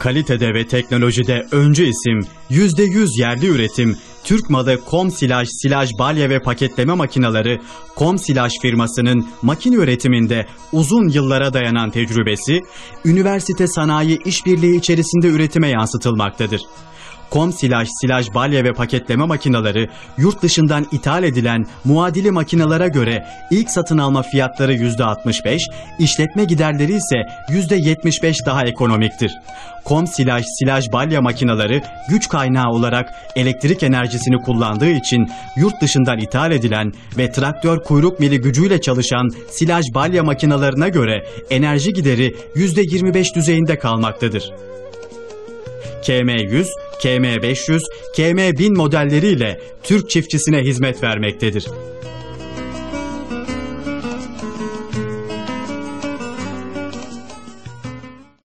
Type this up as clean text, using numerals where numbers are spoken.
Kalitede ve teknolojide öncü isim, %100 yerli üretim, Türk malı Komsilaj, silaj, balya ve paketleme makineleri, Komsilaj firmasının makine üretiminde uzun yıllara dayanan tecrübesi, üniversite sanayi işbirliği içerisinde üretime yansıtılmaktadır. Komsilaj, silaj, balya ve paketleme makineleri yurt dışından ithal edilen muadili makinelere göre ilk satın alma fiyatları %65, işletme giderleri ise %75 daha ekonomiktir. Komsilaj, silaj, balya makineleri güç kaynağı olarak elektrik enerjisini kullandığı için yurt dışından ithal edilen ve traktör kuyruk mili gücüyle çalışan silaj, balya makinelerine göre enerji gideri %25 düzeyinde kalmaktadır. KM100, KM500, KM1000 modelleriyle Türk çiftçisine hizmet vermektedir.